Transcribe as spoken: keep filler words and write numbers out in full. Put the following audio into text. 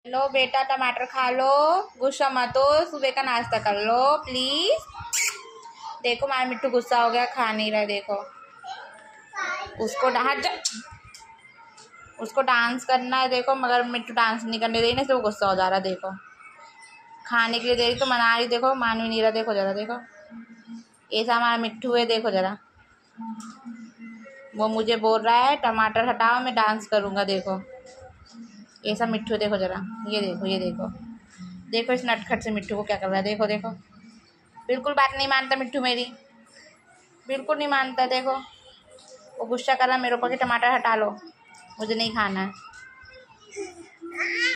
लो बेटा टमाटर खा लो, गुस्सा मत हो, सुबह का नाश्ता कर लो प्लीज। देखो हमारा मिट्टू गुस्सा हो गया, खा नहीं रहा। देखो उसको हट जा, उसको डांस करना है देखो, मगर मिट्टू डांस नहीं करने दे रही ना, तो गुस्सा हो जा रहा। देखो खाने के लिए दे रही तो मना रही, देखो मान भी नहीं रहा। देखो जरा, देखो ऐसा हमारा मिट्टू है। देखो जरा, वो मुझे बोल रहा है टमाटर हटाओ मैं डांस करूँगा। देखो ऐसा मिट्टू है। देखो जरा, ये देखो, ये देखो, देखो इस नटखट से मिट्टू को क्या कर रहा है। देखो देखो, बिल्कुल बात नहीं मानता मिट्टू मेरी, बिल्कुल नहीं मानता। देखो वो गुस्सा कर रहा मेरे ऊपर कि टमाटर हटा लो, मुझे नहीं खाना है।